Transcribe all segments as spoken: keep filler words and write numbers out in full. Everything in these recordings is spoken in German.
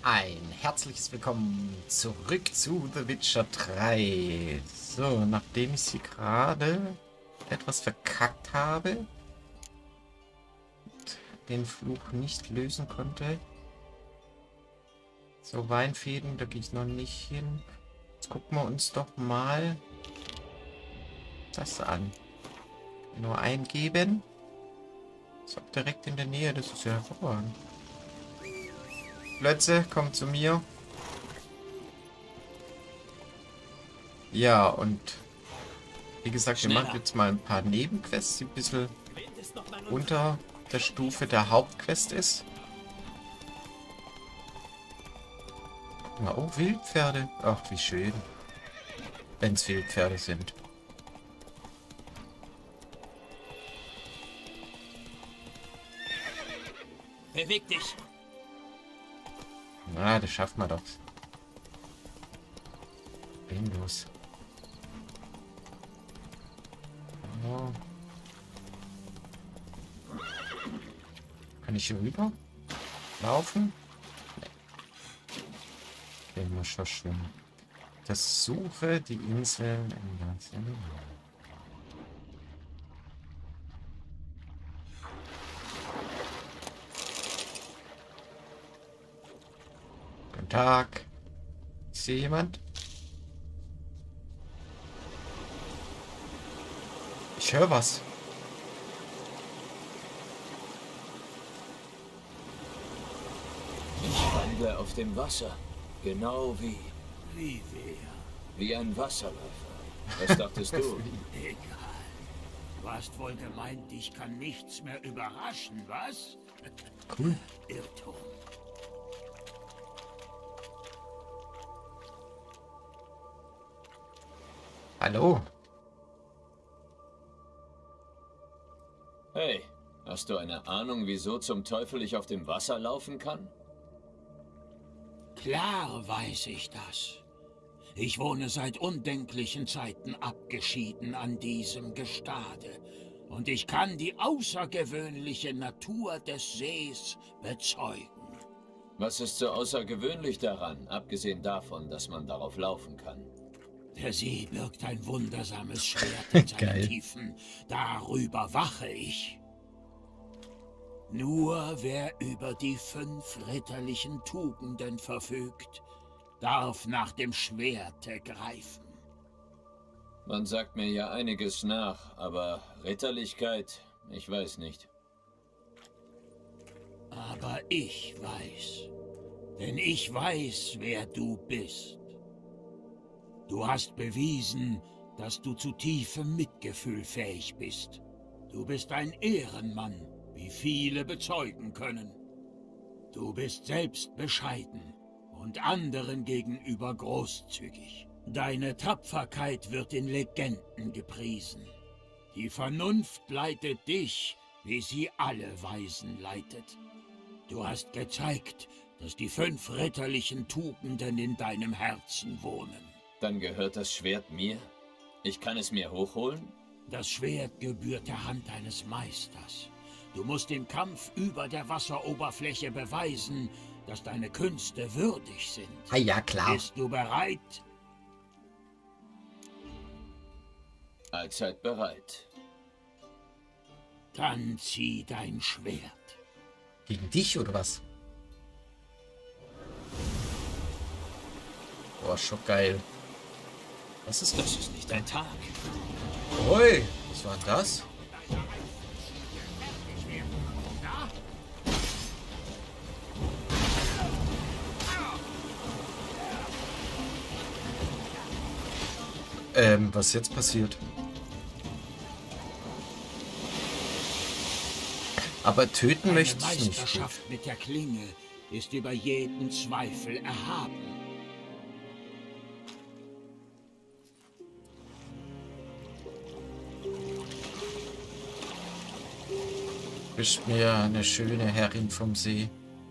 Ein herzliches Willkommen zurück zu The Witcher drei. So, nachdem ich sie gerade etwas verkackt habe, den Fluch nicht lösen konnte. So, Weinfäden, da gehe ich noch nicht hin. Jetzt gucken wir uns doch mal das an. Nur eingeben. Ist auch direkt in der Nähe, das ist ja hervorragend. Plötze, komm zu mir. Ja, und wie gesagt, wir machen jetzt mal ein paar Nebenquests, die ein bisschen unter der Stufe der Hauptquest ist. Na, oh, Wildpferde. Ach, wie schön. Wenn es Wildpferde sind. Beweg dich! Na, das schaffen wir doch. Bin los. Oh. Kann ich hier rüber laufen? Nee. Ich muss schon schwimmen. Das suche die Inseln in ganz Guten Tag. Ist hier jemand? Ich höre was. Ich wandle auf dem Wasser. Genau wie... Wie wer? wie ein Wasserläufer. Was dachtest du? Egal. Du hast wohl gemeint, dich kann nichts mehr überraschen, was? Cool. Irrtum. Hallo. Hey, hast du eine Ahnung, wieso zum Teufel ich auf dem Wasser laufen kann? Klar weiß ich das. Ich wohne seit undenklichen Zeiten abgeschieden an diesem Gestade. Und ich kann die außergewöhnliche Natur des Sees bezeugen. Was ist so außergewöhnlich daran, abgesehen davon, dass man darauf laufen kann? Der See birgt ein wundersames Schwert in seinen Geil. Tiefen. Darüber wache ich. Nur wer über die fünf ritterlichen Tugenden verfügt, darf nach dem Schwerte greifen. Man sagt mir ja einiges nach, aber Ritterlichkeit, ich weiß nicht. Aber ich weiß, denn ich weiß, wer du bist. Du hast bewiesen, dass du zu tiefem Mitgefühl fähig bist. Du bist ein Ehrenmann, wie viele bezeugen können. Du bist selbst bescheiden und anderen gegenüber großzügig. Deine Tapferkeit wird in Legenden gepriesen. Die Vernunft leitet dich, wie sie alle Weisen leitet. Du hast gezeigt, dass die fünf ritterlichen Tugenden in deinem Herzen wohnen. Dann gehört das Schwert mir? Ich kann es mir hochholen? Das Schwert gebührt der Hand eines Meisters. Du musst im Kampf über der Wasseroberfläche beweisen, dass deine Künste würdig sind. Ah ja, klar. Bist du bereit? Allzeit bereit. Dann zieh dein Schwert. Gegen dich oder was? Boah, schon geil. Was ist das? Das ist nicht dein Tag. Ui, was war denn das? Ähm, was jetzt passiert? Aber töten Deine möchte ich nicht. Meisterschaft mit der Klinge ist über jeden Zweifel erhaben. Du bist mir eine schöne Herrin vom See.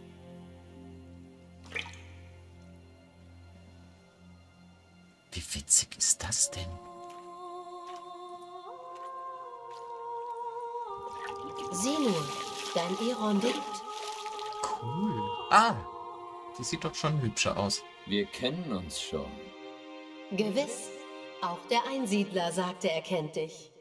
Wie witzig ist das denn? Sieh nur, dein Eron lebt. Cool. Ah, Die sieht doch schon hübscher aus. Wir kennen uns schon. Gewiss. Auch der Einsiedler sagte, er kennt dich.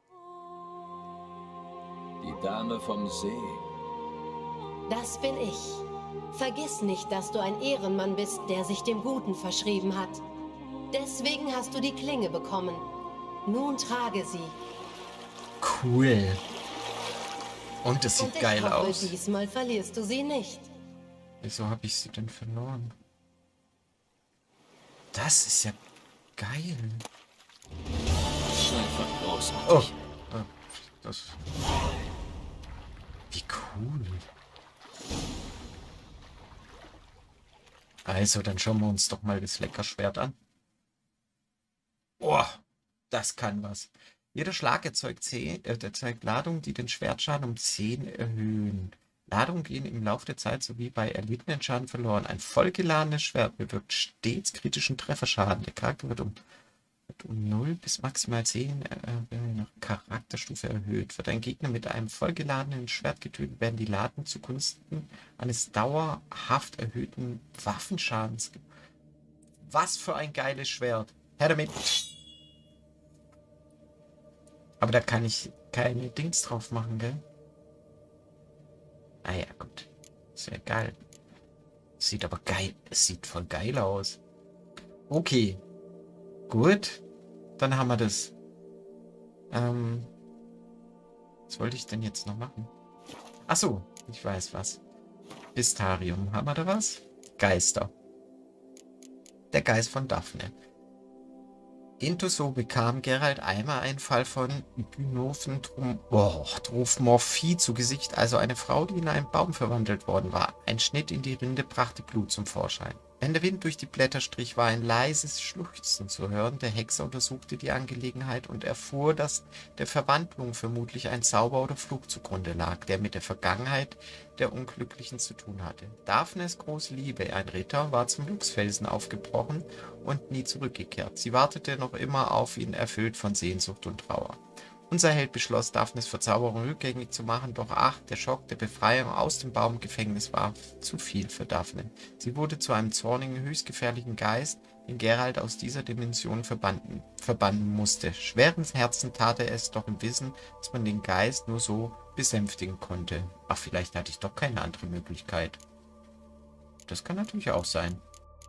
Die Dame vom See. Das bin ich. Vergiss nicht, dass du ein Ehrenmann bist, der sich dem Guten verschrieben hat. Deswegen hast du die Klinge bekommen. Nun trage sie. Cool. Und das sieht Und ich geil hoffe, aus. diesmal verlierst du sie nicht. Wieso habe ich sie denn verloren? Das ist ja geil. Einfach großartig. Oh. oh das. Wie cool. Also, dann schauen wir uns doch mal das Leckerschwert an. Boah, das kann was. Jeder Schlag erzeugt, zehn, äh, erzeugt Ladungen, die den Schwertschaden um zehn erhöhen. Ladungen gehen im Laufe der Zeit sowie bei erlittenen Schaden verloren. Ein vollgeladenes Schwert bewirkt stets kritischen Trefferschaden. Der Charakter wird um, wird um null bis maximal zehn äh, nach Charakterstufe erhöht. Wird ein Gegner mit einem vollgeladenen Schwert getötet, werden die Ladungen zugunsten eines dauerhaft erhöhten Waffenschadens. Was für ein geiles Schwert. Her damit. Aber da kann ich keine Dings drauf machen, gell? Ah ja, gut. Sehr geil. Sieht aber geil. Es sieht voll geil aus. Okay. Gut. Dann haben wir das. Ähm. Was wollte ich denn jetzt noch machen? Ach so, ich weiß was. Bistarium. Haben wir da was? Geister. Der Geist von Daphne. Intuso bekam Geralt einmal einen Fall von Gynophentropomorphie zu Gesicht, also eine Frau, die in einen Baum verwandelt worden war. Ein Schnitt in die Rinde brachte Blut zum Vorschein. Wenn der Wind durch die Blätter strich, war ein leises Schluchzen zu hören. Der Hexer untersuchte die Angelegenheit und erfuhr, dass der Verwandlung vermutlich ein Zauber oder Fluch zugrunde lag, der mit der Vergangenheit der Unglücklichen zu tun hatte. Daphnes große Liebe, ein Ritter, war zum Luchsfelsen aufgebrochen und nie zurückgekehrt. Sie wartete noch immer auf ihn, erfüllt von Sehnsucht und Trauer. Unser Held beschloss, Daphnes Verzauberung rückgängig zu machen, doch ach, der Schock der Befreiung aus dem Baumgefängnis war zu viel für Daphne. Sie wurde zu einem zornigen, höchst gefährlichen Geist, den Geralt aus dieser Dimension verbannen, verbannen musste. Schweren Herzen tat er es doch im Wissen, dass man den Geist nur so besänftigen konnte. Ach, vielleicht hatte ich doch keine andere Möglichkeit. Das kann natürlich auch sein.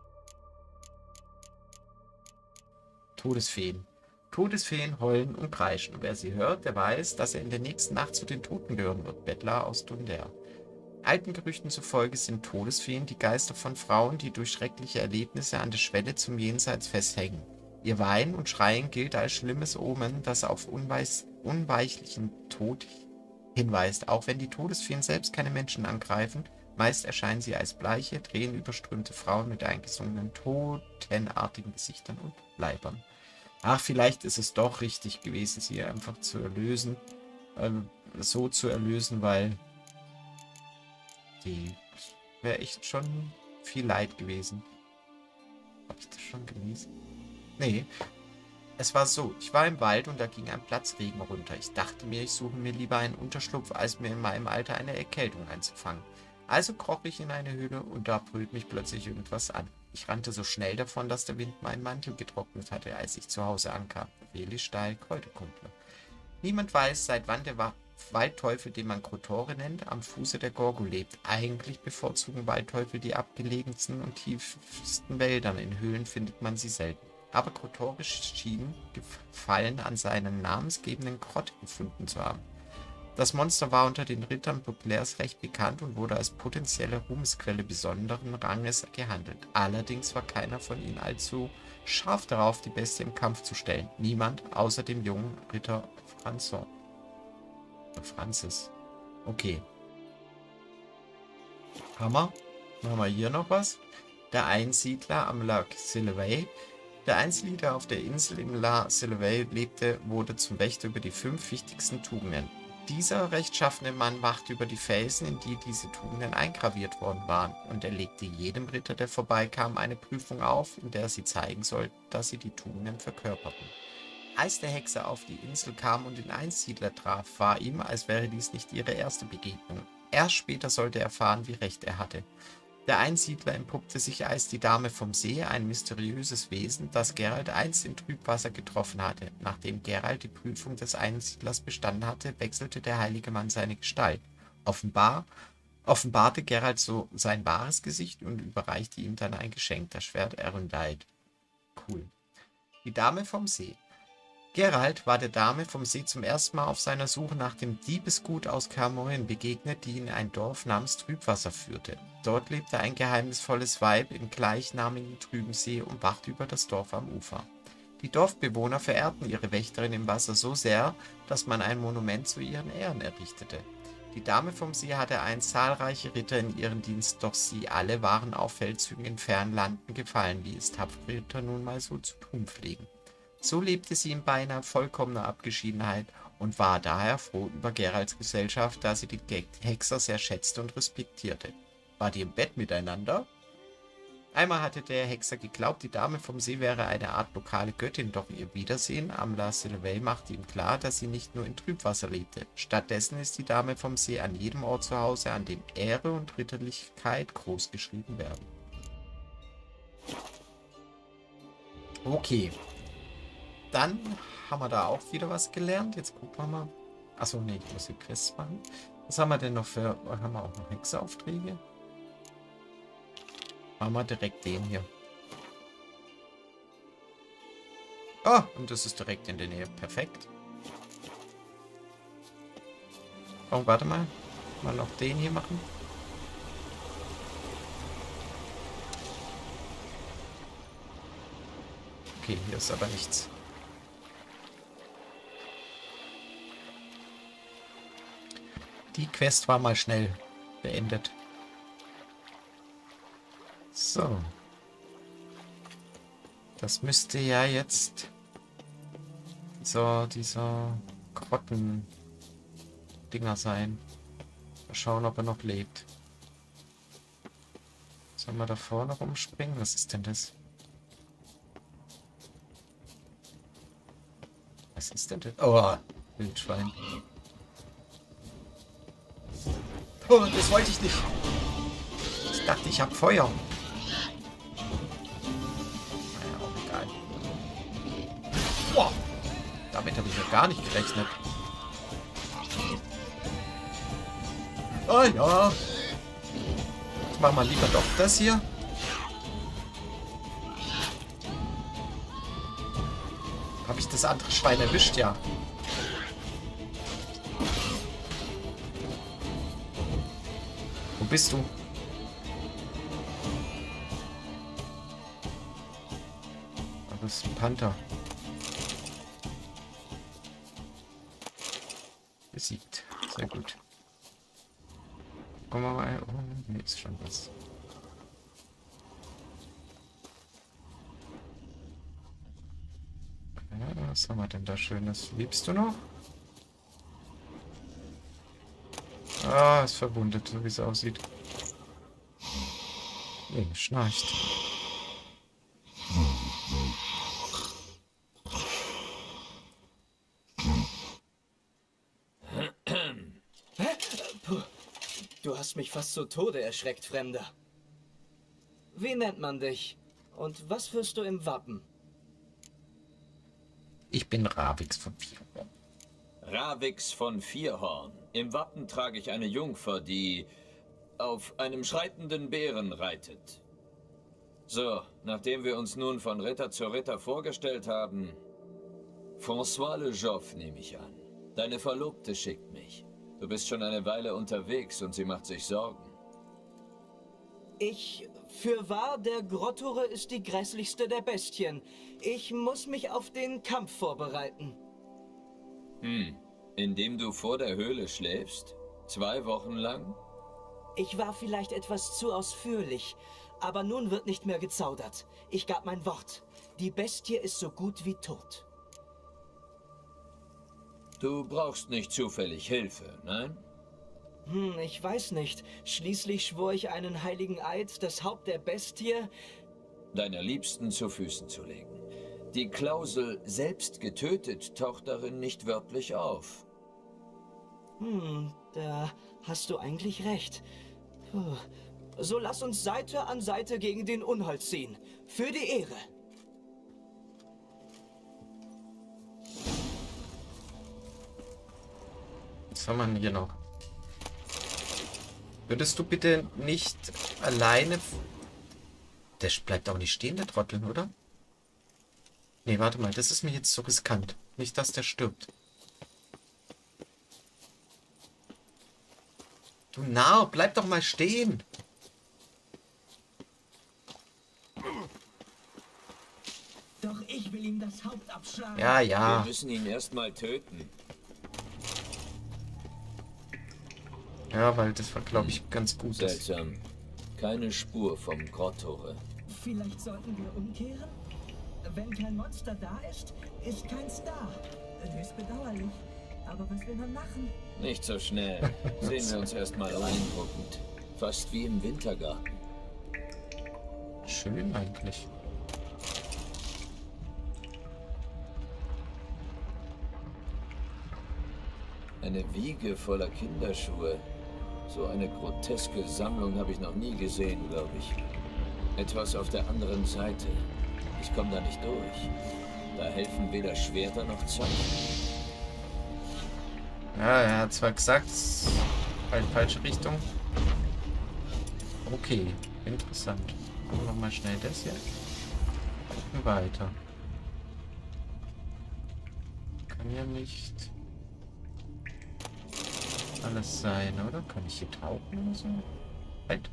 Todesfeen. Todesfeen heulen und kreischen. Wer sie hört, der weiß, dass er in der nächsten Nacht zu den Toten gehören wird. Bettler aus Dundar. Alten Gerüchten zufolge sind Todesfeen die Geister von Frauen, die durch schreckliche Erlebnisse an der Schwelle zum Jenseits festhängen. Ihr Weinen und Schreien gilt als schlimmes Omen, das auf unweis unweichlichen Tod hinweist. Auch wenn die Todesfeen selbst keine Menschen angreifen, meist erscheinen sie als bleiche, tränenüberströmte Frauen mit eingesungenen, totenartigen Gesichtern und Leibern. Ach, vielleicht ist es doch richtig gewesen, sie einfach zu erlösen. Äh, so zu erlösen, weil die wäre echt schon viel Leid gewesen. Habe ich das schon gelesen? Nee. Es war so, ich war im Wald und da ging ein Platzregen runter. Ich dachte mir, ich suche mir lieber einen Unterschlupf, als mir in meinem Alter eine Erkältung einzufangen. Also kroch ich in eine Höhle und da brüllt mich plötzlich irgendwas an. Ich rannte so schnell davon, dass der Wind meinen Mantel getrocknet hatte, als ich zu Hause ankam. Weli steil, Kräuterkundler. Niemand weiß, seit wann der Waldteufel, den man Krotore nennt, am Fuße der Gorgo lebt. Eigentlich bevorzugen Waldteufel die abgelegensten und tiefsten Wäldern. In Höhlen findet man sie selten. Aber Krotore schien Gefallen an seinen namensgebenden Grotte gefunden zu haben. Das Monster war unter den Rittern Baudelaires recht bekannt und wurde als potenzielle Ruhmesquelle besonderen Ranges gehandelt. Allerdings war keiner von ihnen allzu scharf darauf, die Bestie im Kampf zu stellen. Niemand außer dem jungen Ritter Franzon. Francis. Okay. Hammer. Machen wir hier noch was. Der Einsiedler am Lac Sylvay. Der Einsiedler auf der Insel im La Sylvay lebte, wurde zum Wächter über die fünf wichtigsten Tugenden. Dieser rechtschaffene Mann wachte über die Felsen, in die diese Tugenden eingraviert worden waren, und er legte jedem Ritter, der vorbeikam, eine Prüfung auf, in der sie zeigen sollten, dass sie die Tugenden verkörperten. Als der Hexer auf die Insel kam und den Einsiedler traf, war ihm, als wäre dies nicht ihre erste Begegnung. Erst später sollte er erfahren, wie recht er hatte. Der Einsiedler entpuppte sich als die Dame vom See, ein mysteriöses Wesen, das Geralt einst in Trübwasser getroffen hatte. Nachdem Geralt die Prüfung des Einsiedlers bestanden hatte, wechselte der heilige Mann seine Gestalt. Offenbar offenbarte Geralt so sein wahres Gesicht und überreichte ihm dann ein Geschenk, das Schwert Erundite. Cool. Die Dame vom See. Geralt war der Dame vom See zum ersten Mal auf seiner Suche nach dem Diebesgut aus Kaer Morhen begegnet, die in ein Dorf namens Trübwasser führte. Dort lebte ein geheimnisvolles Weib im gleichnamigen trüben See und wachte über das Dorf am Ufer. Die Dorfbewohner verehrten ihre Wächterin im Wasser so sehr, dass man ein Monument zu ihren Ehren errichtete. Die Dame vom See hatte einst zahlreiche Ritter in ihren Dienst, doch sie alle waren auf Feldzügen in fernen Landen gefallen, wie es tapfere Ritter nun mal so zu tun pflegen. So lebte sie in beinahe vollkommener Abgeschiedenheit und war daher froh über Geralts Gesellschaft, da sie die Hexer sehr schätzte und respektierte. War die im Bett miteinander? Einmal hatte der Hexer geglaubt, die Dame vom See wäre eine Art lokale Göttin, doch ihr Wiedersehen am La Sylvie machte ihm klar, dass sie nicht nur in Trübwasser lebte. Stattdessen ist die Dame vom See an jedem Ort zu Hause, an dem Ehre und Ritterlichkeit großgeschrieben werden. Okay. Dann haben wir da auch wieder was gelernt. Jetzt gucken wir mal. Achso, nee, ich muss die Quests machen. Was haben wir denn noch für... Haben wir auch noch Hexeraufträge? Machen wir direkt den hier. Oh, und das ist direkt in der Nähe. Perfekt. Oh, warte mal. Mal noch den hier machen. Okay, hier ist aber nichts. Die Quest war mal schnell beendet. So. Das müsste ja jetzt dieser, dieser Grotten-Dinger sein. Mal schauen, ob er noch lebt. Sollen wir da vorne rumspringen? Was ist denn das? Was ist denn das? Oh, Wildschwein. Oh, das wollte ich nicht. Ich dachte, ich habe Feuer. Naja, auch egal. Boah, damit habe ich ja gar nicht gerechnet. Oh ja. Ich mache mal lieber doch das hier. Habe ich das andere Schwein erwischt, ja. Wo bist du? Ah, das ist ein Panther. Besiegt. Sehr gut. Gucken wir mal. Oh, nee, ist schon was. Okay, was haben wir denn da Schönes? Lebst du noch? Ah, ist verwundet, so wie es aussieht. Nee, schnarcht. Du hast mich fast zu Tode erschreckt, Fremder. Wie nennt man dich? Und was führst du im Wappen? Ich bin Ravix von Vierhorn. Ravix von Vierhorn. Im Wappen trage ich eine Jungfer, die auf einem schreitenden Bären reitet. So, nachdem wir uns nun von Ritter zu Ritter vorgestellt haben, François Le Joffre nehme ich an. Deine Verlobte schickt mich. Du bist schon eine Weile unterwegs und sie macht sich Sorgen. Ich, fürwahr, der Grottore ist die grässlichste der Bestien. Ich muss mich auf den Kampf vorbereiten. Hm, indem du vor der Höhle schläfst? Zwei Wochen lang? Ich war vielleicht etwas zu ausführlich, aber nun wird nicht mehr gezaudert. Ich gab mein Wort. Die Bestie ist so gut wie tot. Du brauchst nicht zufällig Hilfe, nein? Hm, ich weiß nicht. Schließlich schwor ich einen heiligen Eid, das Haupt der Bestie deiner Liebsten zu Füßen zu legen. Die Klausel selbst getötet taucht darin nicht wörtlich auf. Hm, da hast du eigentlich recht. Puh. So lass uns Seite an Seite gegen den Unhold ziehen. Für die Ehre. Was haben wir hier noch? Würdest du bitte nicht alleine... Der bleibt auch nicht stehen, der Trottel, oder? Nee, warte mal, das ist mir jetzt so riskant. Nicht, dass der stirbt. Du Narr, bleib doch mal stehen. Doch ich will ihm das Haupt abschlagen. Ja, ja. Wir müssen ihn erstmal töten. Ja, weil das war, glaube ich, ganz gut. Seltsam. Keine Spur vom Grottore. Vielleicht sollten wir umkehren? Wenn kein Monster da ist, ist keins da. Höchst bedauerlich. Aber was will man machen? Nicht so schnell. Sehen wir uns erstmal beeindruckend. Fast wie im Wintergarten. Schön eigentlich. Eine Wiege voller Kinderschuhe. So eine groteske Sammlung habe ich noch nie gesehen, glaube ich. Etwas auf der anderen Seite. Ich komme da nicht durch. Da helfen weder Schwerter noch Zeichen. Ja, er hat zwar gesagt, halt falsche Richtung. Okay, interessant. Gucken wir mal schnell das hier. Gucken weiter. Kann ja nicht alles sein, oder? Kann ich hier tauchen oder so? Halt.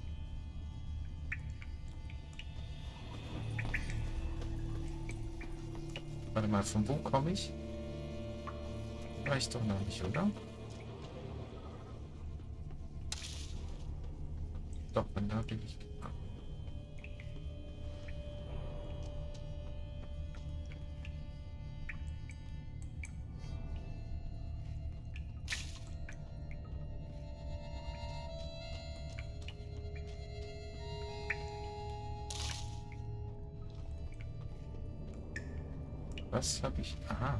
Warte mal, von wo komme ich? War ich doch noch nicht, oder? Doch, von da bin ich gekommen. Was habe ich? Aha.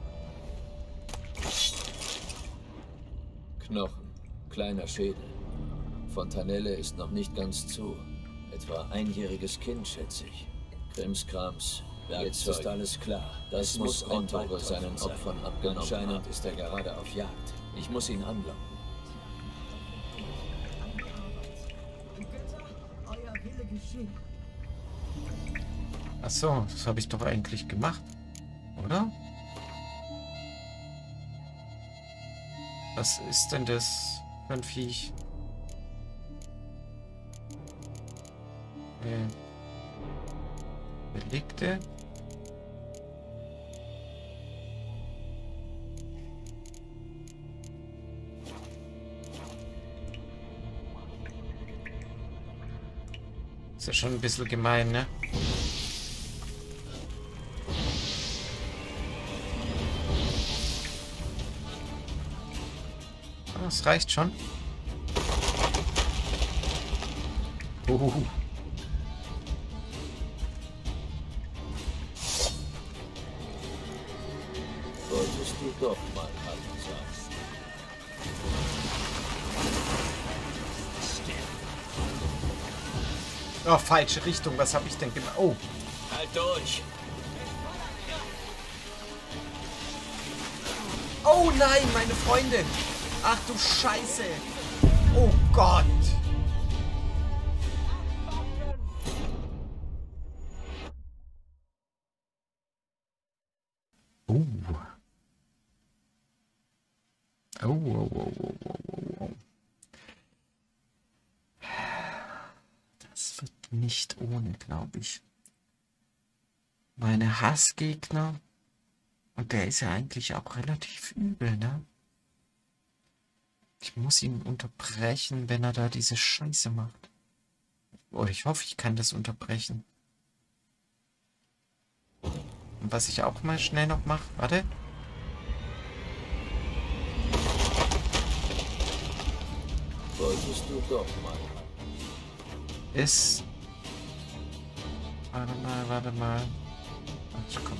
Knochen, kleiner Schädel. Fontanelle ist noch nicht ganz zu. Etwa einjähriges Kind, schätze ich. Krimskrams, jetzt ist alles klar. Das muss Grottore seinen Opfern abgenommen. Anscheinend ist er gerade auf Jagd. Ich muss ihn anlocken. Ach so, das habe ich doch eigentlich gemacht, oder? Was ist denn das für ein Viech? Äh, Belegte? Ist ja schon ein bisschen gemein, ne? Das reicht schon. Uhuhu. Solltest du doch mal Hallo sagen. Oh, falsche Richtung. Was habe ich denn gemacht? Oh. Halt durch! Oh nein, meine Freunde. Ach du Scheiße. Oh Gott. Oh. Oh, oh, oh, oh, oh, oh. Das wird nicht ohne, glaube ich. Meine Hassgegner. Und der ist ja eigentlich auch relativ übel, ne? Ich muss ihn unterbrechen, wenn er da diese Scheiße macht. Oder ich hoffe, ich kann das unterbrechen. Und was ich auch mal schnell noch mache, warte. Wolltest du doch mal. Ist... Warte mal, warte mal. Ach, komm.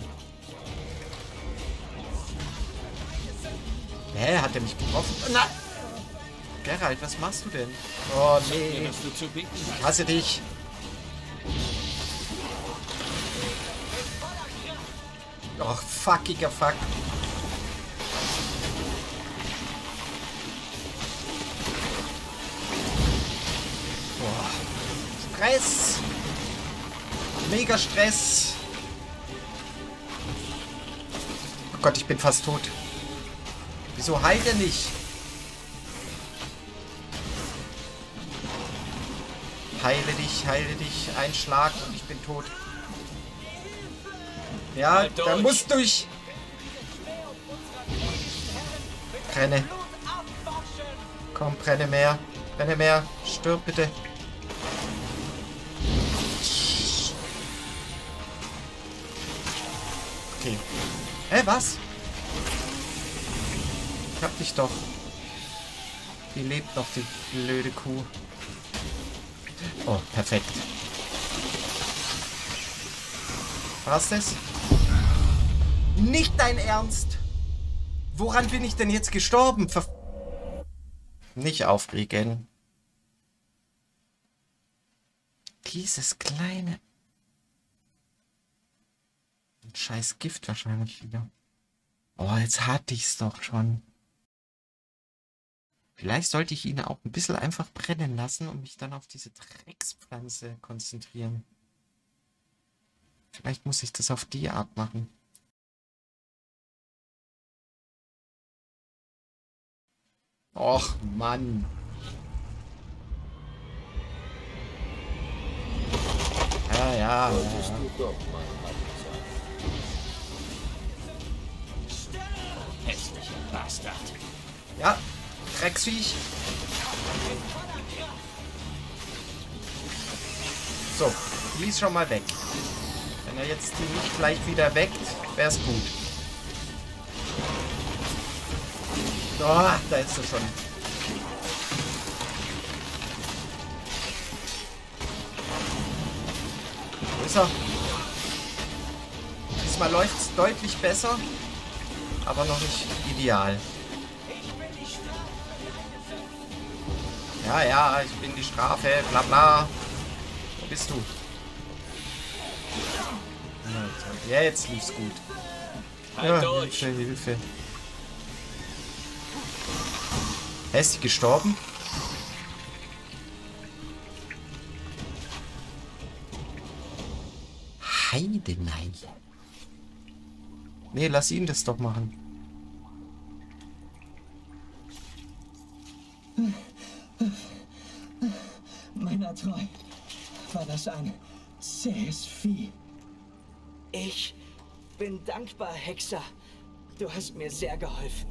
Hä, hat er mich getroffen? Nein! Geralt, was machst du denn? Oh nee. Was du zu bieten hast. Ich hasse dich. Oh, fuckiger Fuck. Boah. Stress. Mega Stress. Oh Gott, ich bin fast tot. Wieso heilt er nicht? Heile dich, heile dich. Ein Schlag und ich bin tot. Ja, Halt da durch. musst durch. Brenne. Komm, brenne mehr. Brenne mehr. Stirb bitte. Okay. Hä, was? Ich hab dich doch. Die lebt noch, die blöde Kuh. Oh, perfekt. War's das? Nicht dein Ernst! Woran bin ich denn jetzt gestorben? Ver Nicht aufregen. Dieses kleine... Ein scheiß Gift wahrscheinlich wieder. Oh, jetzt hatte ich's doch schon. Vielleicht sollte ich ihn auch ein bisschen einfach brennen lassen und mich dann auf diese Dreckspflanze konzentrieren. Vielleicht muss ich das auf die Art machen. Och, Mann. Ja, ja, ja. Hässlicher Bastard. Ja, Drecksviech. So, die ist schon mal weg. Wenn er jetzt die nicht gleich wieder weckt, wäre es gut. Oh, da ist er schon. Wo ist er? Diesmal läuft es deutlich besser, aber noch nicht ideal. Ja, ja, ich bin die Strafe, bla bla. Wo bist du? Ja, jetzt lief's gut. Halt Ja, durch. Hilfe, Hilfe. Er ist sie gestorben? Heidenei. Nee, lass ihn das doch machen. Meiner treu war das ein zähes Vieh. Ich bin dankbar, Hexer. Du hast mir sehr geholfen.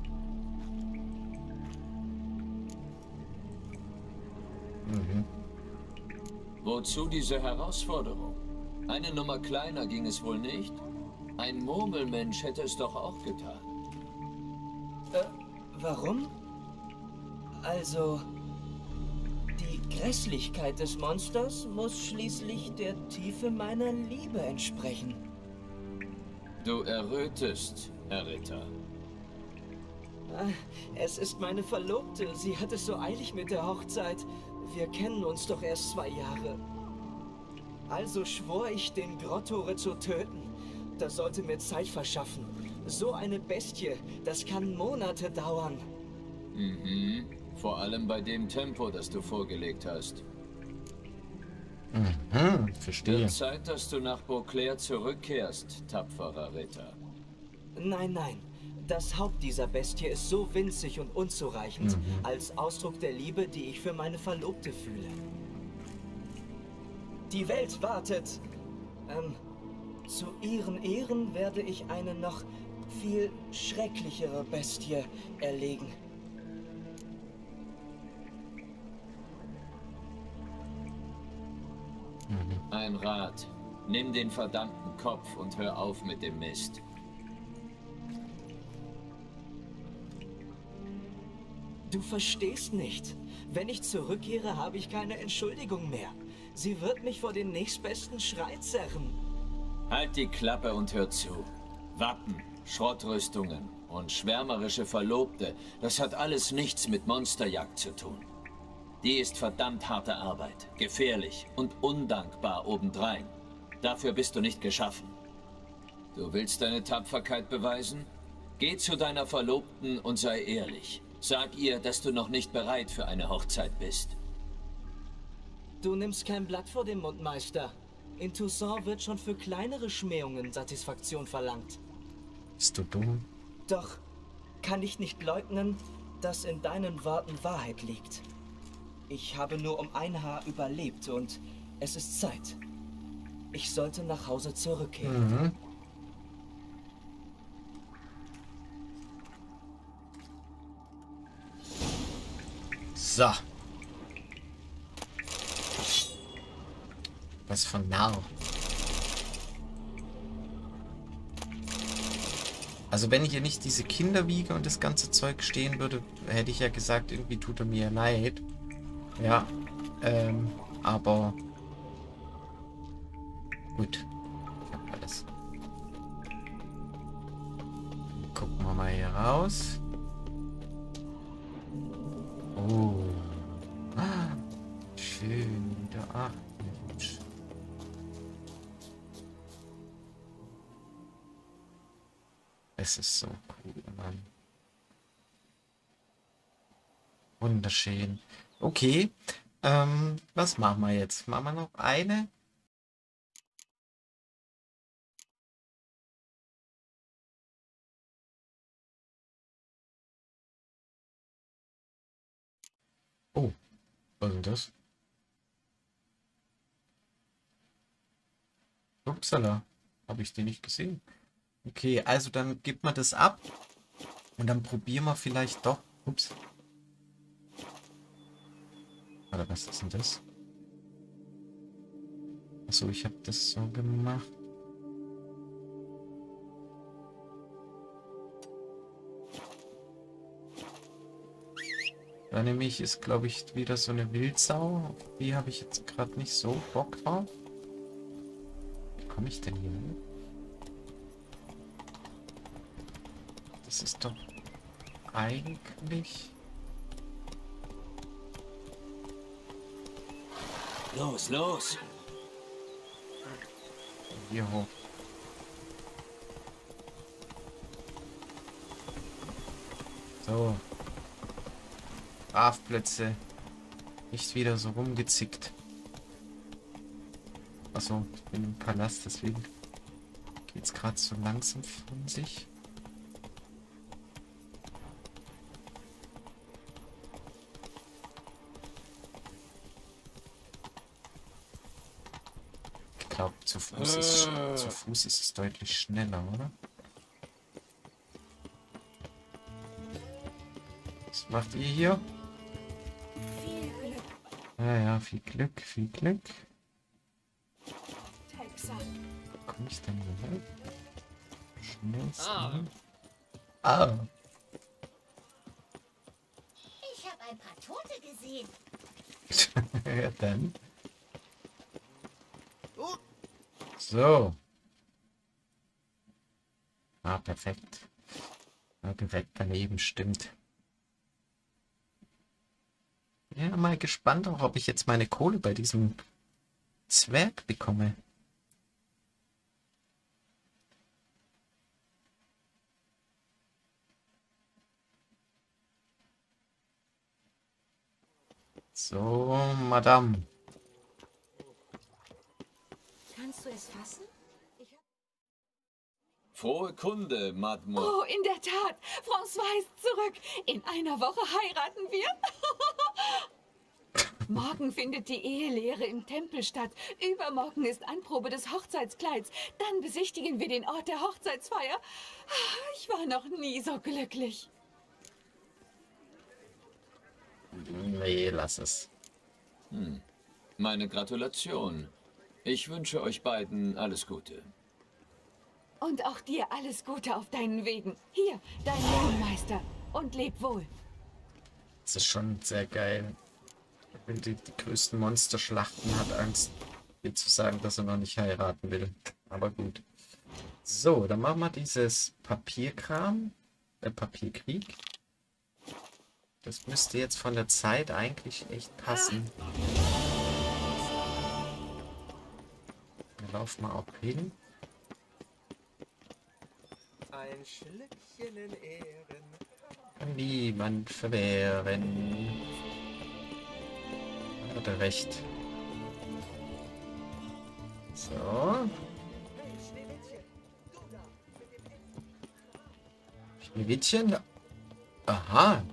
Mhm. Wozu diese Herausforderung? Eine Nummer kleiner ging es wohl nicht? Ein Murmelmensch hätte es doch auch getan. Äh, warum? Also, die Grässlichkeit des Monsters muss schließlich der Tiefe meiner Liebe entsprechen. Du errötest, Herr Ritter. Ah, es ist meine Verlobte. Sie hat es so eilig mit der Hochzeit. Wir kennen uns doch erst zwei Jahre. Also schwor ich, den Grottore zu töten. Das sollte mir Zeit verschaffen. So eine Bestie, das kann Monate dauern. Mhm. Vor allem bei dem Tempo, das du vorgelegt hast. Mhm, verstehe. Wird Zeit, dass du nach Beauclair zurückkehrst, tapferer Ritter. Nein, nein. Das Haupt dieser Bestie ist so winzig und unzureichend, Mhm. als Ausdruck der Liebe, die ich für meine Verlobte fühle. Die Welt wartet. Ähm, zu ihren Ehren werde ich eine noch viel schrecklichere Bestie erlegen. Ein Rat. Nimm den verdammten Kopf und hör auf mit dem Mist. Du verstehst nicht. Wenn ich zurückkehre, habe ich keine Entschuldigung mehr. Sie wird mich vor den nächstbesten Schrei zerren. Halt die Klappe und hör zu. Wappen, Schrottrüstungen, Und schwärmerische Verlobte, das hat alles nichts mit Monsterjagd zu tun. Die ist verdammt harte Arbeit, gefährlich und undankbar obendrein. Dafür bist du nicht geschaffen. Du willst deine Tapferkeit beweisen? Geh zu deiner Verlobten und sei ehrlich. Sag ihr, dass du noch nicht bereit für eine Hochzeit bist. Du nimmst kein Blatt vor den Mund, Meister. In Toussaint wird schon für kleinere Schmähungen Satisfaktion verlangt. Bist du dumm? Doch kann ich nicht leugnen, dass in deinen Worten Wahrheit liegt. Ich habe nur um ein Haar überlebt und es ist Zeit. Ich sollte nach Hause zurückkehren. Mhm. So. Was von Narr. Also wenn hier nicht diese Kinderwiege und das ganze Zeug stehen würde, hätte ich ja gesagt, irgendwie tut er mir leid. Ja. Ähm, aber gut. Ich hab alles. Gucken wir mal hier raus. Oh. Ah, schön wieder. Ach, Mensch. Es ist so cool, Mann. Wunderschön. Okay. Ähm, was machen wir jetzt? Machen wir noch eine? Oh, was ist denn das? Upsala, habe ich den nicht gesehen. Okay, also dann gibt man das ab und dann probieren wir vielleicht doch. Ups. Oder was ist denn das? Achso, ich habe das so gemacht. Da nämlich ist, glaube ich, wieder so eine Wildsau. Auf die habe ich jetzt gerade nicht so Bock drauf. Wie komme ich denn hier hin? Das ist doch eigentlich... Los, los! Hier hoch. So. Schlafplätze. Nicht wieder so rumgezickt. Achso, ich bin im Palast, deswegen geht's gerade so langsam von sich. Ich glaube, zu Fuß ist, zu Fuß ist es deutlich schneller, oder? Was macht ihr hier? Ja, ja, viel Glück, viel Glück. Wo komme ich denn hier hin? Schnellst. Ah. ah. Ich habe ein paar Tote gesehen. Ja, dann. So. Ah, perfekt. Ja, direkt daneben, stimmt. Ja, mal gespannt auch, ob ich jetzt meine Kohle bei diesem Zwerg bekomme. So, Madame. Kannst du es fassen? Frohe Kunde, Mademoiselle. Oh, in der Tat. François ist zurück. In einer Woche heiraten wir. Morgen findet die Ehelehre im Tempel statt. Übermorgen ist Anprobe des Hochzeitskleids. Dann besichtigen wir den Ort der Hochzeitsfeier. Ich war noch nie so glücklich. Nee, lass es. Hm. Meine Gratulation. Ich wünsche euch beiden alles Gute. Und auch dir alles Gute auf deinen Wegen. Hier, dein Lohnmeister. Und leb wohl. Das ist schon sehr geil. Wenn die, die größten Monsterschlachten hat Angst, mir zu sagen, dass er noch nicht heiraten will. Aber gut. So, dann machen wir dieses Papierkram. Der Papierkrieg. Das müsste jetzt von der Zeit eigentlich echt passen. Da laufen wir auch hin. Ein Schlückchen in Ehren. Kann niemand verwehren. Hat er recht. So. Schneewittchen? Aha.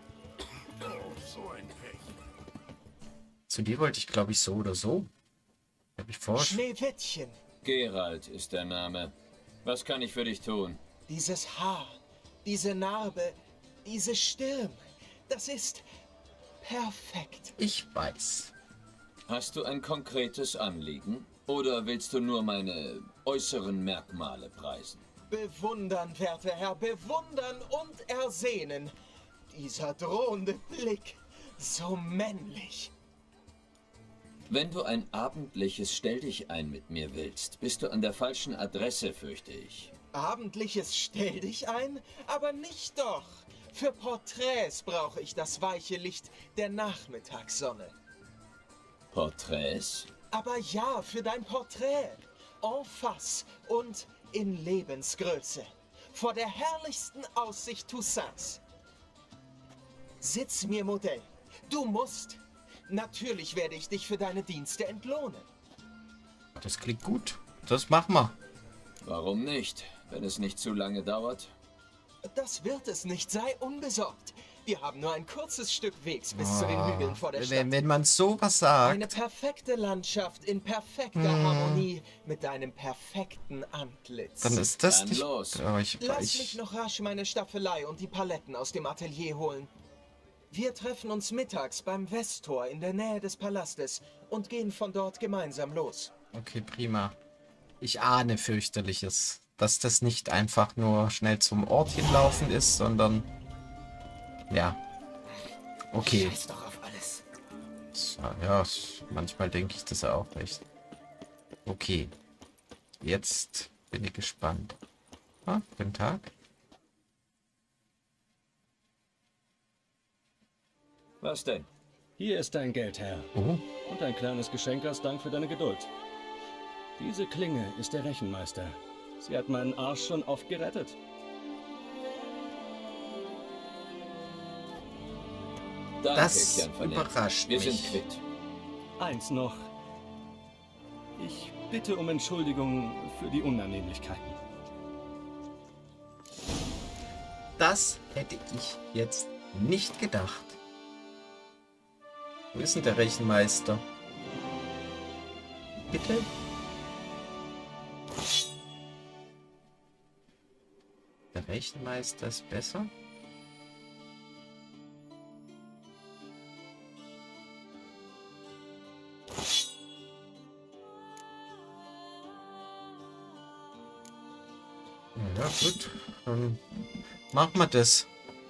Zu dir wollte ich, glaube ich, so oder so. Hab ich vor. Schneewittchen. Geralt ist der Name. Was kann ich für dich tun? Dieses Haar, diese Narbe, diese Stirn. Das ist perfekt. Ich weiß. Hast du ein konkretes Anliegen? Oder willst du nur meine äußeren Merkmale preisen? Bewundern, werter Herr, bewundern und ersehnen. Dieser drohende Blick, so männlich. Wenn du ein abendliches Stelldichein mit mir willst, bist du an der falschen Adresse, fürchte ich. Abendliches Stelldichein? Aber nicht doch. Für Porträts brauche ich das weiche Licht der Nachmittagssonne. Porträts? Aber ja, für dein Porträt. En face und in Lebensgröße. Vor der herrlichsten Aussicht Toussaints. Sitz mir Modell. Du musst. Natürlich werde ich dich für deine Dienste entlohnen. Das klingt gut. Das machen wir. Warum nicht, wenn es nicht zu lange dauert? Das wird es nicht, sei unbesorgt. Wir haben nur ein kurzes Stück Wegs bis Oh, zu den Hügeln vor der Stadt. Wenn, wenn man sowas sagt. Eine perfekte Landschaft in perfekter Hm. Harmonie mit deinem perfekten Antlitz. Dann ist das Dann nicht... los. Oh, ich, Lass ich, mich noch rasch meine Staffelei und die Paletten aus dem Atelier holen. Wir treffen uns mittags beim Westtor in der Nähe des Palastes und gehen von dort gemeinsam los. Okay, prima. Ich ahne fürchterliches, dass das nicht einfach nur schnell zum Ort hinlaufen ist, sondern... Ja. Okay. Scheiß doch auf alles. So, ja, manchmal denke ich das auch echt. Okay. Jetzt bin ich gespannt. Ah, guten Tag. Was denn? Hier ist dein Geld, Herr. Oh, Und ein kleines Geschenk als Dank für deine Geduld. Diese Klinge ist der Rechenmeister. Sie hat meinen Arsch schon oft gerettet. Danke, das Kian Vernet. überrascht Wir mich. sind quitt. Eins noch. Ich bitte um Entschuldigung für die Unannehmlichkeiten. Das hätte ich jetzt nicht gedacht. Wo ist denn der Rechenmeister? Bitte? Der Rechenmeister ist besser? Ja, gut. Dann machen wir das.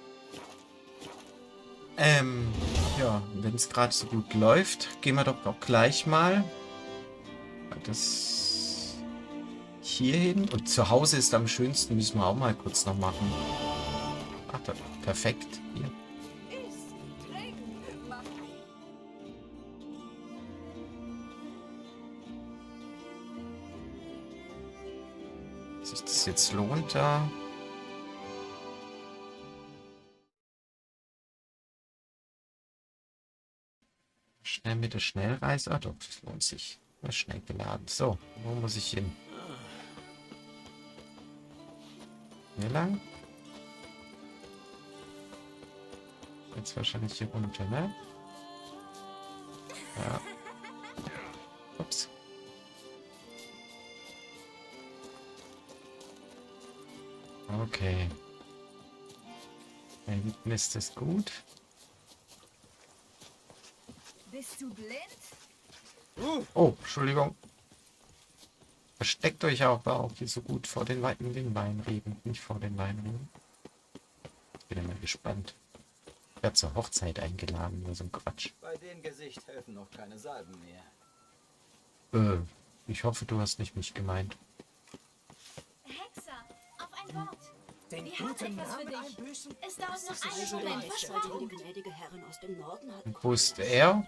Ähm, ja, wenn es gerade so gut läuft, gehen wir doch auch gleich mal das hier hin. Und zu Hause ist am schönsten, müssen wir auch mal kurz noch machen. Ach, da, perfekt. Hier. Ob sich das jetzt lohnt, da... Schnell mit der Schnellreise. Ah doch, das lohnt sich. Das ist schnell geladen. So, wo muss ich hin? Hier lang? Jetzt wahrscheinlich hier runter, ne? Ja. Ups. Okay. Da hinten ist das gut. Bist du blind? Oh, Entschuldigung. Versteckt euch auch, auch hier so gut vor den weiten den Weinreben, nicht vor den Weinreben. Ich bin immer gespannt. Ich werde zur Hochzeit eingeladen, nur so ein Quatsch. Bei dem Gesicht helfen noch keine Salben mehr. Äh, ich hoffe, du hast nicht mich gemeint. Hexer, auf ein Wort. Den Wir haben guten etwas für Namen dich. einbüßen? Es dauert noch einen also Moment, leicht. versprochen. Die gnädige Herrin aus dem Norden hat Und wo ist er?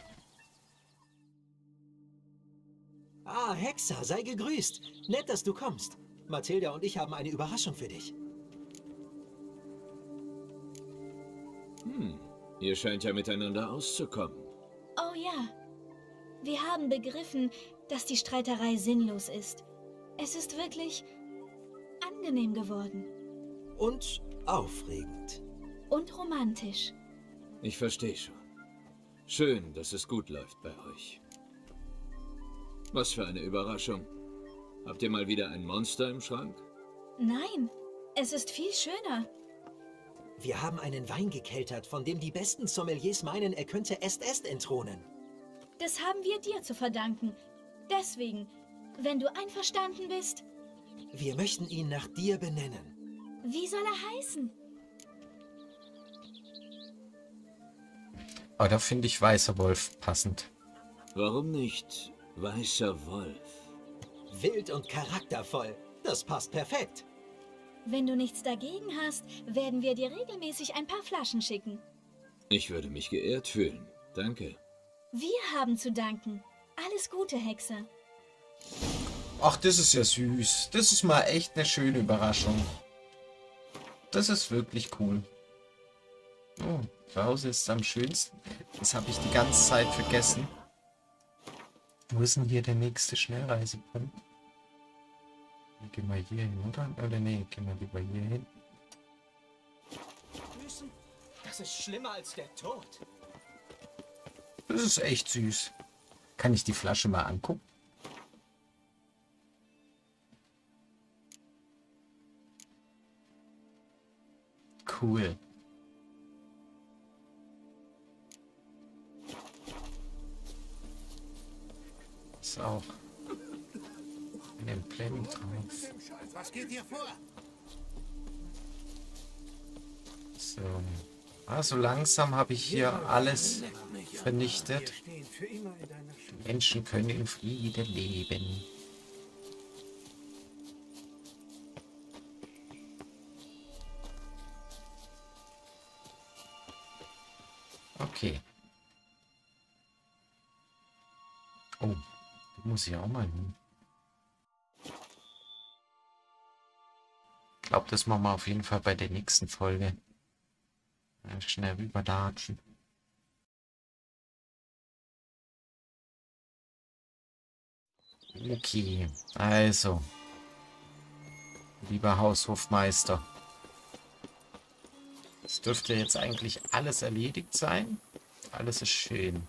Ah, Hexer, sei gegrüßt. Nett, dass du kommst. Mathilda und ich haben eine Überraschung für dich. Hm, ihr scheint ja miteinander auszukommen. Oh ja. Wir haben begriffen, dass die Streiterei sinnlos ist. Es ist wirklich angenehm geworden. Und aufregend. Und romantisch. Ich verstehe schon. Schön, dass es gut läuft bei euch. Was für eine Überraschung. Habt ihr mal wieder ein Monster im Schrank? Nein, es ist viel schöner. Wir haben einen Wein gekeltert, von dem die besten Sommeliers meinen, er könnte Est-Est entthronen. Das haben wir dir zu verdanken. Deswegen, wenn du einverstanden bist, Wir möchten ihn nach dir benennen. wie soll er heißen? Oh, da finde ich Weißer Wolf passend. Warum nicht Weißer Wolf? Wild und charaktervoll. Das passt perfekt. Wenn du nichts dagegen hast, werden wir dir regelmäßig ein paar Flaschen schicken. Ich würde mich geehrt fühlen. Danke. Wir haben zu danken. Alles Gute, Hexe. Ach, das ist ja süß. Das ist mal echt eine schöne Überraschung. Das ist wirklich cool. Oh, zu Hause ist es am schönsten. Das habe ich die ganze Zeit vergessen. Wo ist denn hier der nächste Schnellreisepunkt? Gehen wir hier hin, oder? Oder nee, gehen wir lieber hier hin. Büßen? Das ist schlimmer als der Tod. Das ist echt süß. Kann ich die Flasche mal angucken? Cool. Ist auch ein Emblem drauf. Was geht hier vor? So. Also langsam habe ich hier alles vernichtet. Die Menschen können in Frieden leben. Okay. Oh, da muss ich auch mal hin. Ich glaube, das machen wir auf jeden Fall bei der nächsten Folge. Ja, schnell rüberlatschen. Okay, also. Lieber Haushofmeister. Es dürfte jetzt eigentlich alles erledigt sein. Alles ist schön.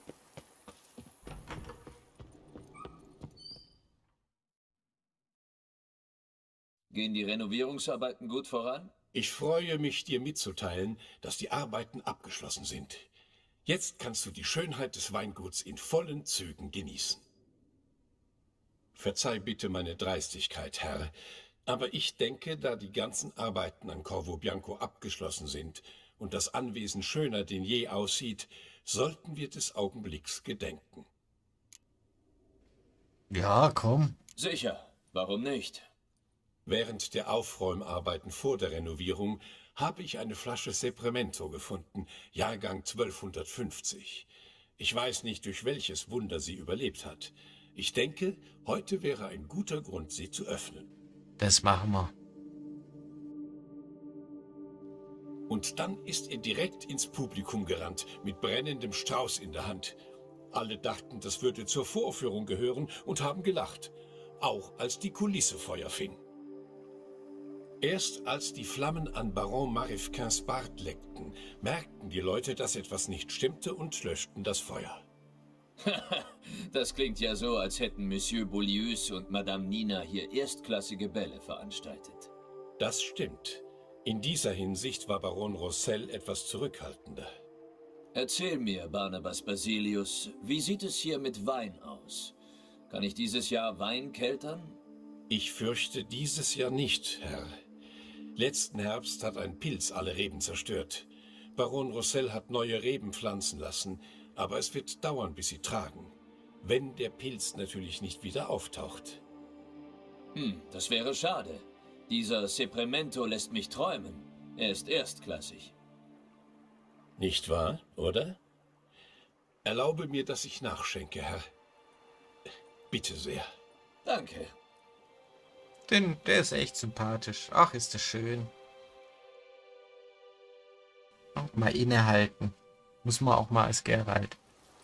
Gehen die Renovierungsarbeiten gut voran? Ich freue mich, dir mitzuteilen, dass die Arbeiten abgeschlossen sind. Jetzt kannst du die Schönheit des Weinguts in vollen Zügen genießen. Verzeih bitte meine Dreistigkeit, Herr, aber ich denke, da die ganzen Arbeiten an Corvo Bianco abgeschlossen sind und das Anwesen schöner denn je aussieht, sollten wir des Augenblicks gedenken. Ja, komm. Sicher, warum nicht? Während der Aufräumarbeiten vor der Renovierung habe ich eine Flasche Sepremento gefunden, Jahrgang zwölfhundertfünfzig. Ich weiß nicht, durch welches Wunder sie überlebt hat. Ich denke, heute wäre ein guter Grund, sie zu öffnen. Das machen wir. Und dann ist er direkt ins Publikum gerannt, mit brennendem Strauß in der Hand. Alle dachten, das würde zur Vorführung gehören und haben gelacht, auch als die Kulisse Feuer fing. Erst als die Flammen an Baron Marifquins Bart leckten, merkten die Leute, dass etwas nicht stimmte und löschten das Feuer. Das klingt ja so, als hätten Monsieur Beaulieu und Madame Nina hier erstklassige Bälle veranstaltet. Das stimmt. In dieser Hinsicht war Baron Rossel etwas zurückhaltender. Erzähl mir, Barnabas Basilius, wie sieht es hier mit Wein aus? Kann ich dieses Jahr Wein keltern? Ich fürchte dieses Jahr nicht, Herr. Letzten Herbst hat ein Pilz alle Reben zerstört. Baron Rossel hat neue Reben pflanzen lassen, aber es wird dauern, bis sie tragen. Wenn der Pilz natürlich nicht wieder auftaucht. Hm, das wäre schade. Dieser Sepremento lässt mich träumen. Er ist erstklassig. Nicht wahr, oder? Erlaube mir, dass ich nachschenke, Herr. Bitte sehr. Danke. Den, der ist echt sympathisch. Ach, ist das schön. Auch mal innehalten. Muss man auch mal als Geralt.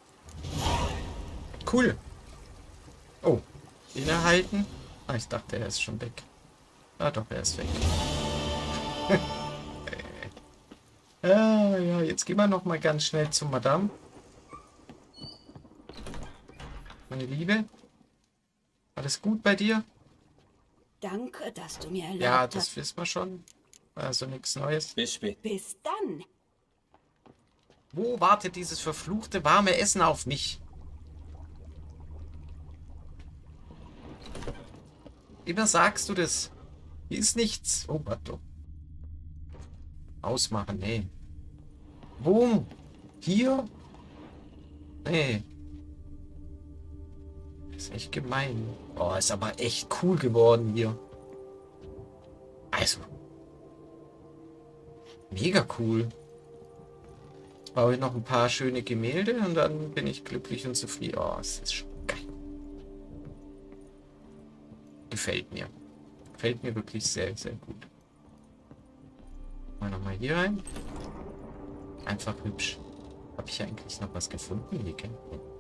Cool. Oh, innehalten? Ah, ich dachte, er ist schon weg. Ah, doch, er ist weg. ah, ja, jetzt gehen wir noch mal ganz schnell zu Madame. Meine Liebe. Alles gut bei dir? Danke, dass du mir erlaubt Ja, hast. das wissen wir schon. Also nichts Neues. Bis spät. Bis dann. Wo wartet dieses verfluchte warme Essen auf mich? Immer sagst du das. Hier ist nichts. Oh, warte. Ausmachen, nee. Wo? Hier? Nee. Das ist echt gemein. Oh, ist aber echt cool geworden hier. Also. Mega cool. Jetzt brauche ich noch ein paar schöne Gemälde und dann bin ich glücklich und zufrieden. Oh, es ist schon geil. Gefällt mir. Gefällt mir wirklich sehr, sehr gut. Mal nochmal hier rein. Einfach hübsch. Habe ich eigentlich noch was gefunden? Hier, gell?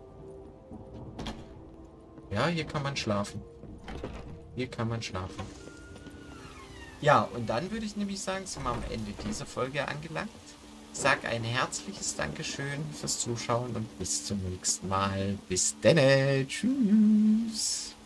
Ja, hier kann man schlafen. Hier kann man schlafen. Ja, und dann würde ich nämlich sagen, sind wir am Ende dieser Folge angelangt. Sag ein herzliches Dankeschön fürs Zuschauen und bis zum nächsten Mal. Bis denne. Tschüss.